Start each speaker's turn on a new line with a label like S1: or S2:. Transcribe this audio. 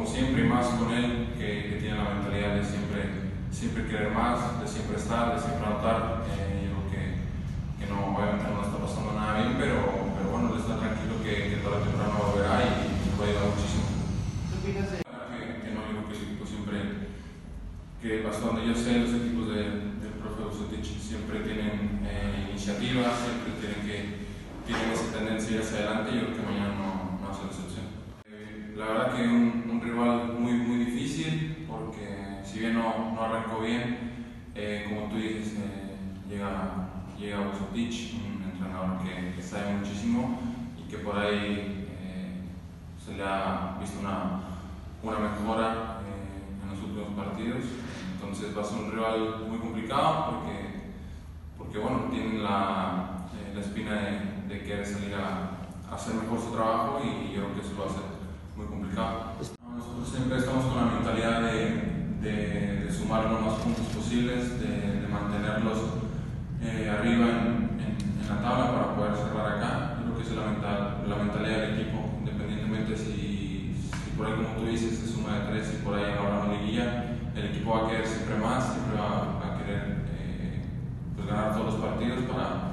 S1: como siempre, y más con él, que tiene la mentalidad de siempre querer más, de siempre estar, de siempre anotar. Yo creo que no, obviamente no está pasando nada bien, pero bueno, él está tranquilo que tarde o temprano volverá y nos va a ayudar muchísimo.
S2: ¿Qué opinas de...?
S1: Que no, yo creo que el equipo siempre, que hasta donde yo sé, los equipos del profe Vucetich siempre tienen iniciativa, siempre tienen esa tendencia a ir hacia adelante, y yo creo que mañana no va a ser la excepción. La verdad que un rival muy difícil, porque si bien no arrancó bien, como tú dices, llega Vucetich, un entrenador que sabe muchísimo y que por ahí se le ha visto una mejora en los últimos partidos. Entonces va a ser un rival muy complicado porque bueno, tienen la espina de querer salir a hacer mejor su trabajo, y yo creo que eso va a ser muy complicado. Nosotros siempre estamos con la mentalidad de sumar los más puntos posibles, de mantenerlos arriba en la tabla para poder cerrar acá. Yo creo que esa es la mentalidad del equipo, independientemente si por ahí, como tú dices, se suma de 3 y por ahí ahora la liguilla, el equipo va a querer siempre más, siempre va a querer pues ganar todos los partidos para